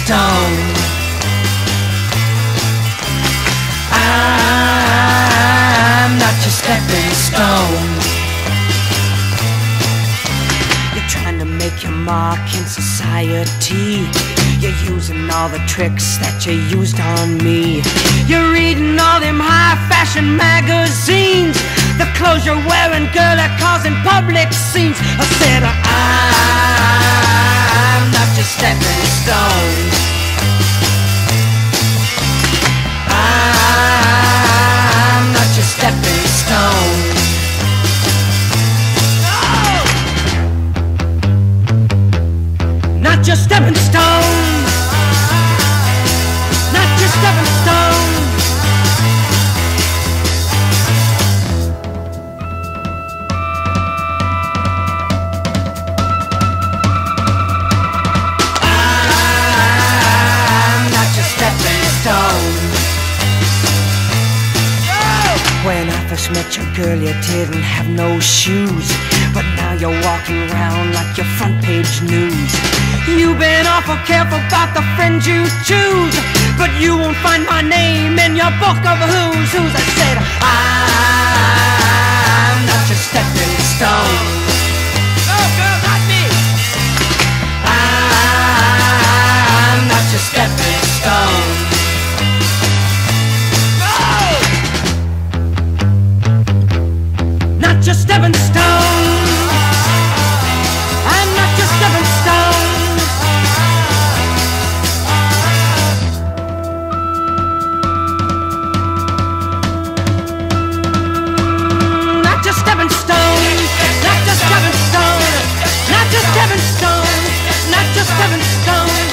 stone. I'm not your stepping stone. You're trying to make your mark in society. You're using all the tricks that you used on me. You're reading all them high-fashion magazines. The clothes you're wearing, girl, are causing public scenes. I said, I'm not your stepping stone. I'm not your stepping stone. Not your stepping stone. Not your stepping stone. I'm not your stepping stone. When I first met you, girl, you didn't have no shoes, but now you're walking around like your front page news. You've been awful careful about the friends you choose, but you won't find my name in your book of who's who's. I said, I'm not your stepping stone. Oh, girl, not me. I'm not your stepping stone. No! Not your stepping stone. I'm not your stepping stone. Not your stepping stone. Not your stepping stone. Not your stepping stone. Not your stepping stone.